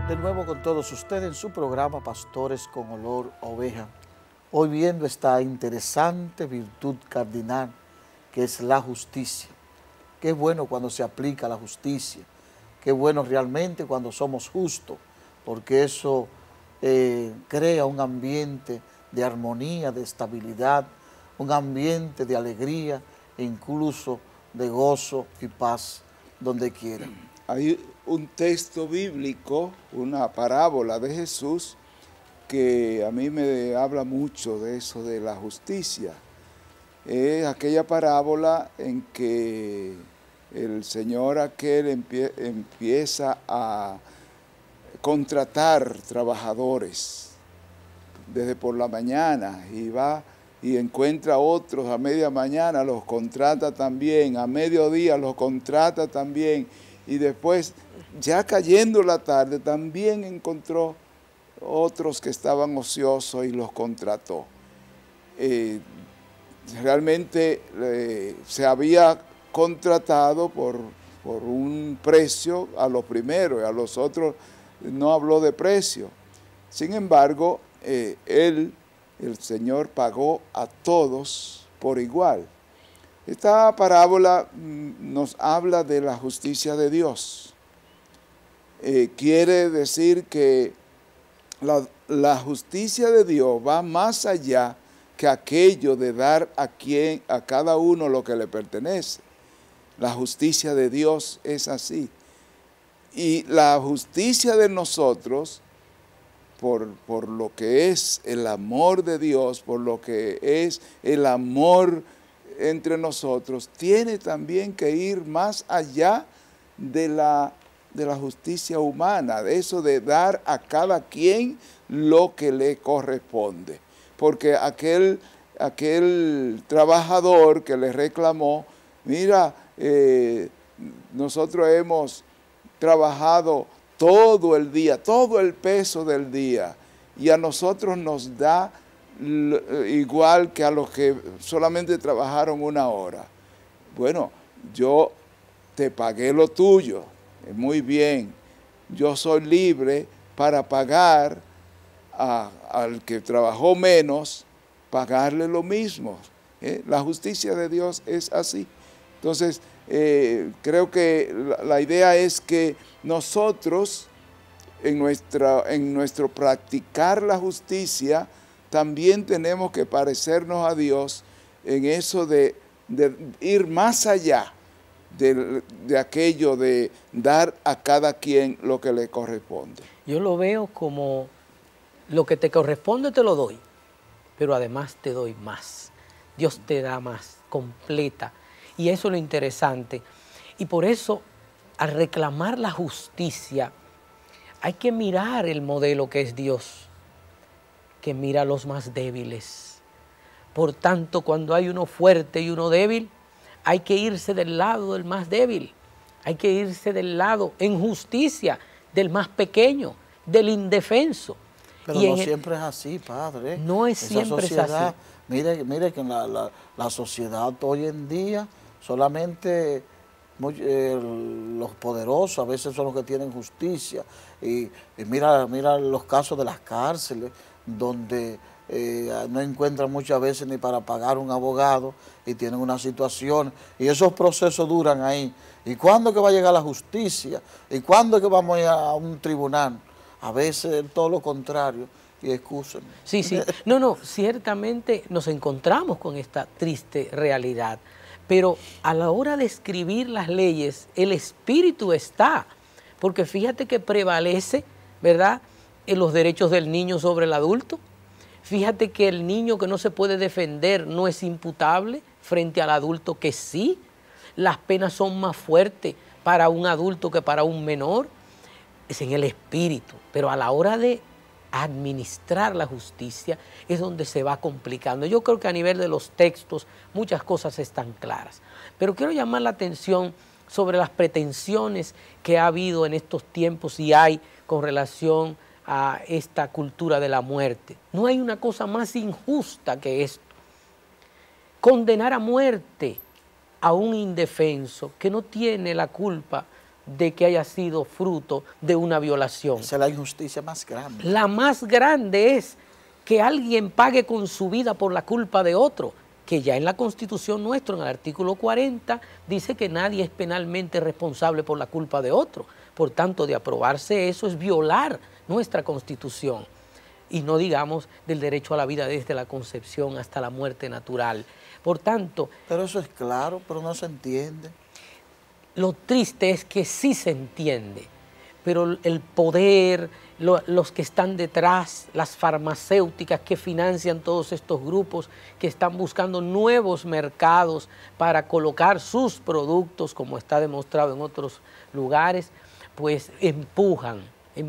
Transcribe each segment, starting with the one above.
De nuevo con todos ustedes en su programa Pastores con Olor a Oveja. Hoy viendo esta interesante virtud cardinal que es la justicia. Qué bueno cuando se aplica la justicia. Qué bueno realmente cuando somos justos, porque eso crea un ambiente de armonía, de estabilidad, un ambiente de alegría e incluso de gozo y paz donde quiera. Hay un texto bíblico, una parábola de Jesús, que a mí me habla mucho de eso, de la justicia. Es aquella parábola en que el Señor aquel empieza a contratar trabajadores desde por la mañana y va y encuentra otros a media mañana, los contrata también, a mediodía los contrata también, y después, ya cayendo la tarde, también encontró otros que estaban ociosos y los contrató. Realmente se había contratado por un precio a los primeros, y a los otros no habló de precio. Sin embargo, el Señor pagó a todos por igual. Esta parábola nos habla de la justicia de Dios. Quiere decir que la justicia de Dios va más allá que aquello de dar a cada uno lo que le pertenece. La justicia de Dios es así. Y la justicia de nosotros, por lo que es el amor de Dios, por lo que es el amor entre nosotros, tiene también que ir más allá de la justicia humana, de eso de dar a cada quien lo que le corresponde. Porque aquel trabajador que le reclamó, mira, nosotros hemos trabajado todo el día, todo el peso del día, y a nosotros nos da igual que a los que solamente trabajaron una hora. Bueno, yo te pagué lo tuyo, muy bien, yo soy libre para pagar al que trabajó menos, pagarle lo mismo. La justicia de Dios es así. Entonces, creo que la idea es que nosotros, en nuestro practicar la justicia, también tenemos que parecernos a Dios en eso de ir más allá de aquello de dar a cada quien lo que le corresponde. Yo lo veo como lo que te corresponde te lo doy, pero además te doy más. Dios te da más, completa. Y eso es lo interesante. Y por eso, al reclamar la justicia, hay que mirar el modelo que es Dios, que mira a los más débiles. Por tanto, cuando hay uno fuerte y uno débil, hay que irse del lado del más débil. Hay que irse del lado, en justicia, del más pequeño, del indefenso. Pero no siempre es así, padre. No es siempre es así. Mire que la sociedad hoy en día solamente los poderosos a veces son los que tienen justicia. Y mira los casos de las cárceles, donde no encuentran muchas veces ni para pagar un abogado y tienen una situación. Y esos procesos duran ahí. ¿Y cuándo que va a llegar la justicia? ¿Y cuándo que vamos a ir a un tribunal? A veces todo lo contrario, y excúsenme. Sí, sí. No, ciertamente nos encontramos con esta triste realidad, pero a la hora de escribir las leyes, el espíritu está, porque fíjate que prevalece, ¿verdad?, en los derechos del niño sobre el adulto. Fíjate que el niño que no se puede defender no es imputable frente al adulto que sí. Las penas son más fuertes para un adulto que para un menor. Es en el espíritu, pero a la hora de administrar la justicia es donde se va complicando. Yo creo que a nivel de los textos muchas cosas están claras, pero quiero llamar la atención sobre las pretensiones que ha habido en estos tiempos y hay con relación a esta cultura de la muerte. No hay una cosa más injusta que esto. Condenar a muerte a un indefenso que no tiene la culpa de que haya sido fruto de una violación. Esa es la injusticia más grande. La más grande es que alguien pague con su vida por la culpa de otro, que ya en la Constitución nuestra, en el artículo 40, dice que nadie es penalmente responsable por la culpa de otro. Por tanto, de aprobarse eso es violar nuestra Constitución. Y no digamos del derecho a la vida desde la concepción hasta la muerte natural. Por tanto... Pero eso es claro, pero no se entiende. Lo triste es que sí se entiende, pero el poder, los que están detrás, las farmacéuticas que financian todos estos grupos que están buscando nuevos mercados para colocar sus productos, como está demostrado en otros lugares, pues empujan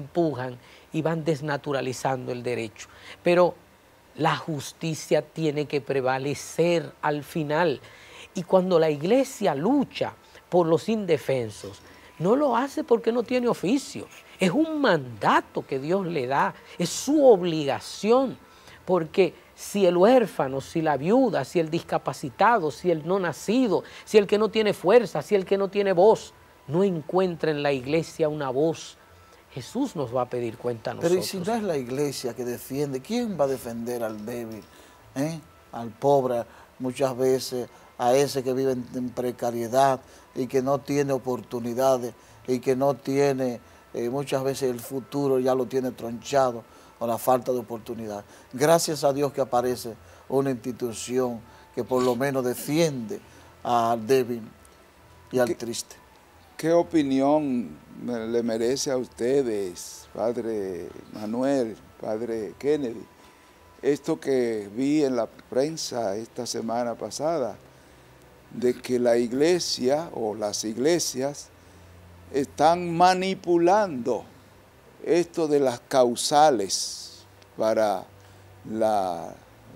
y van desnaturalizando el derecho. Pero la justicia tiene que prevalecer al final. Y cuando la iglesia lucha por los indefensos, no lo hace porque no tiene oficio. Es un mandato que Dios le da, es su obligación, porque si el huérfano, si la viuda, si el discapacitado, si el no nacido, si el que no tiene fuerza, si el que no tiene voz, no encuentra en la iglesia una voz, Jesús nos va a pedir cuenta a nosotros. Pero ¿y si no es la iglesia que defiende? ¿Quién va a defender al débil? Al pobre, muchas veces, a ese que vive en precariedad y que no tiene oportunidades y que no tiene, muchas veces el futuro ya lo tiene tronchado con la falta de oportunidad. Gracias a Dios que aparece una institución que por lo menos defiende al débil y al triste. ¿Qué opinión le merece a ustedes, Padre Manuel, Padre Kennedy, esto que vi en la prensa esta semana pasada, de que la iglesia o las iglesias están manipulando esto de las causales para la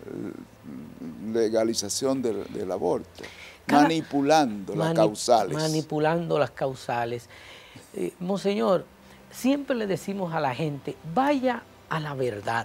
legalización del aborto? Manipulando las causales. Manipulando las causales. Monseñor, siempre le decimos a la gente, vaya a la verdad,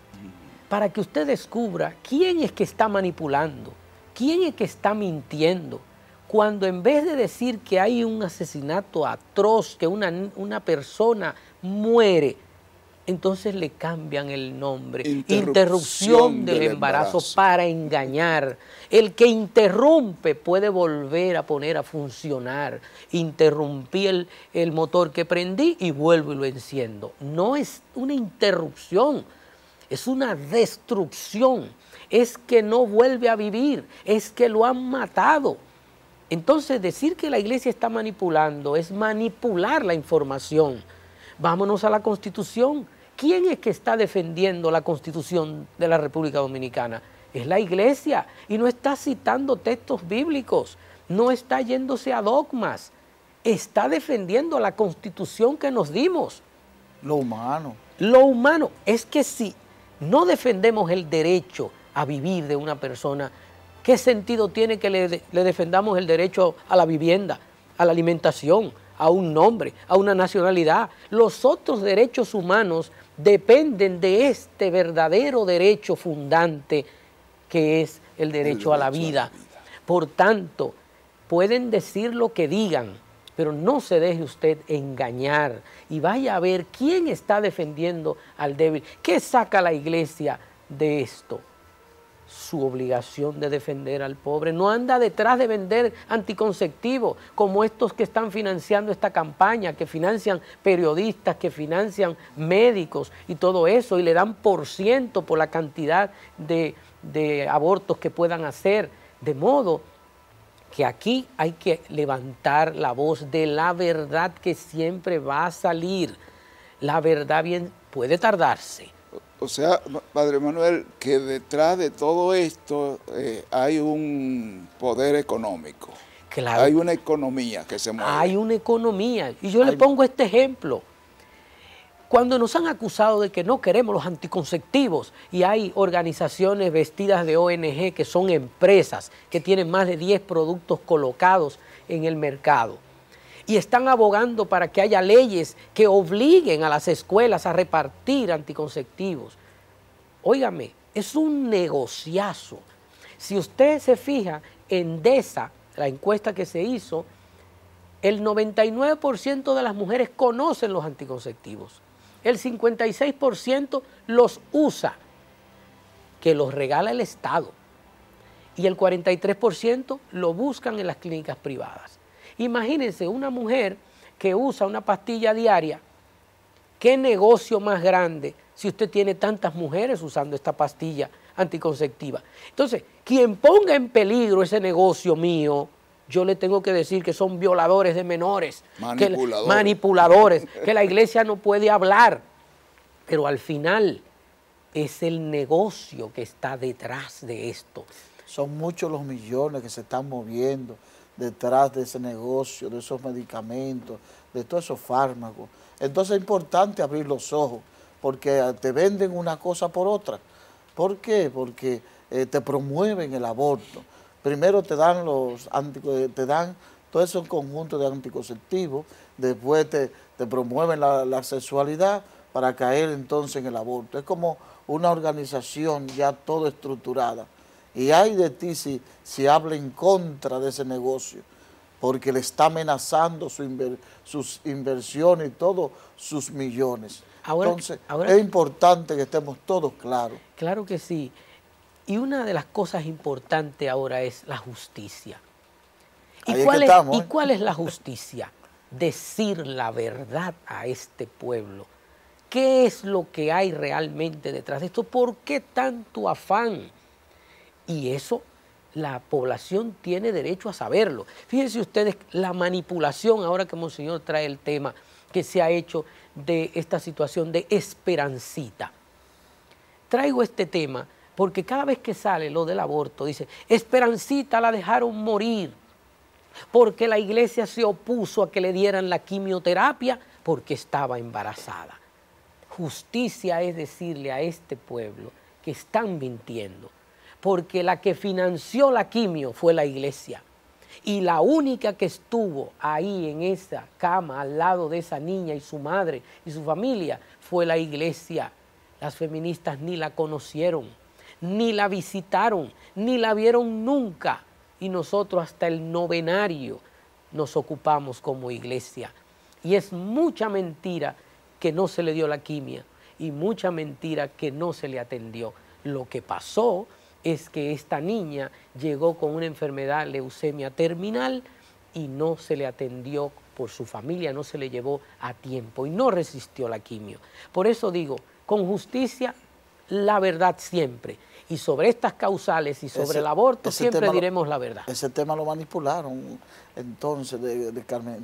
para que usted descubra quién es que está manipulando, quién es que está mintiendo, cuando en vez de decir que hay un asesinato atroz, que una persona muere, entonces le cambian el nombre, interrupción del embarazo para engañar. El que interrumpe puede volver a poner a funcionar. Interrumpí el motor que prendí y vuelvo y lo enciendo. No es una interrupción, es una destrucción. Es que no vuelve a vivir, es que lo han matado. Entonces decir que la iglesia está manipulando es manipular la información. Vámonos a la Constitución. ¿Quién es que está defendiendo la Constitución de la República Dominicana? Es la iglesia y no está citando textos bíblicos, no está yéndose a dogmas, está defendiendo la Constitución que nos dimos. Lo humano. Lo humano es que si no defendemos el derecho a vivir de una persona, ¿qué sentido tiene que le defendamos el derecho a la vivienda, a la alimentación, a un nombre, a una nacionalidad? Los otros derechos humanos dependen de este verdadero derecho fundante que es el derecho a la vida. Por tanto, pueden decir lo que digan, pero no se deje usted engañar y vaya a ver quién está defendiendo al débil. ¿Qué saca la iglesia de esto? Su obligación de defender al pobre. No anda detrás de vender anticonceptivos como estos que están financiando esta campaña, que financian periodistas, que financian médicos y todo eso, y le dan % por la cantidad de abortos que puedan hacer. De modo que aquí hay que levantar la voz de la verdad que siempre va a salir. La verdad bien puede tardarse. O sea, Padre Manuel, que detrás de todo esto hay un poder económico. Claro. Hay una economía que se mueve. Hay una economía. Y yo le pongo este ejemplo. Cuando nos han acusado de que no queremos los anticonceptivos y hay organizaciones vestidas de ONG que son empresas que tienen más de 10 productos colocados en el mercado y están abogando para que haya leyes que obliguen a las escuelas a repartir anticonceptivos. Óigame, es un negociazo. Si usted se fija en DESA, la encuesta que se hizo, el 99% de las mujeres conocen los anticonceptivos. El 56% los usa, que los regala el Estado. Y el 43% lo buscan en las clínicas privadas. Imagínense una mujer que usa una pastilla diaria. ¿Qué negocio más grande si usted tiene tantas mujeres usando esta pastilla anticonceptiva? Entonces, quien ponga en peligro ese negocio mío, yo le tengo que decir que son violadores de menores, manipuladores, que la iglesia no puede hablar, pero al final es el negocio que está detrás de esto. Son muchos los millones que se están moviendo detrás de ese negocio, de esos medicamentos, de todos esos fármacos. Entonces es importante abrir los ojos, porque te venden una cosa por otra. ¿Por qué? Porque te promueven el aborto. Primero te dan todo ese conjunto de anticonceptivos, después te promueven la sexualidad para caer entonces en el aborto. Es como una organización ya todo estructurada. Y hay de ti si habla en contra de ese negocio, porque le está amenazando sus inversiones y todos sus millones. Entonces, es importante que estemos todos claros. Claro que sí. Y una de las cosas importantes ahora es la justicia. ¿Y cuál es la justicia? Decir la verdad a este pueblo. ¿Qué es lo que hay realmente detrás de esto? ¿Por qué tanto afán? Y eso la población tiene derecho a saberlo. Fíjense ustedes la manipulación, ahora que Monseñor trae el tema, que se ha hecho de esta situación de Esperancita. Traigo este tema porque cada vez que sale lo del aborto, dice, Esperancita la dejaron morir porque la iglesia se opuso a que le dieran la quimioterapia porque estaba embarazada. Justicia es decirle a este pueblo que están mintiendo, porque la que financió la quimio fue la iglesia. Y la única que estuvo ahí en esa cama al lado de esa niña y su madre y su familia fue la iglesia. Las feministas ni la conocieron, ni la visitaron, ni la vieron nunca. Y nosotros hasta el novenario nos ocupamos como iglesia. Y es mucha mentira que no se le dio la quimio y mucha mentira que no se le atendió. Lo que pasó es que esta niña llegó con una enfermedad, leucemia terminal, y no se le atendió por su familia, no se le llevó a tiempo y no resistió la quimio. Por eso digo, con justicia, la verdad siempre. Y sobre estas causales y sobre el aborto siempre diremos la verdad. Ese tema lo manipularon entonces de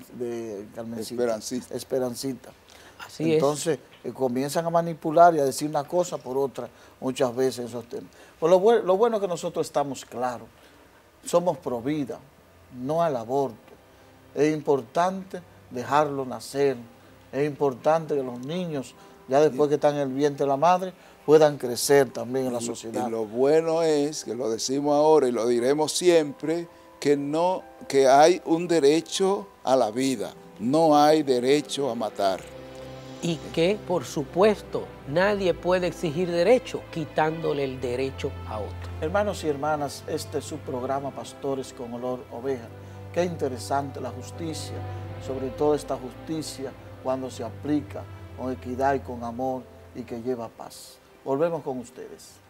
Esperancita. Así entonces comienzan a manipular y a decir una cosa por otra muchas veces en esos temas. Pues lo bueno es que nosotros estamos claros, somos pro vida, no al aborto. Es importante dejarlo nacer, es importante que los niños, ya después que están en el vientre de la madre, puedan crecer también en la sociedad. Y lo bueno es, que lo decimos ahora y lo diremos siempre, que hay un derecho a la vida, no hay derecho a matar. Y que, por supuesto, nadie puede exigir derecho quitándole el derecho a otro. Hermanos y hermanas, este es su programa Pastores con Olor Oveja. Qué interesante la justicia, sobre todo esta justicia cuando se aplica con equidad y con amor y que lleva paz. Volvemos con ustedes.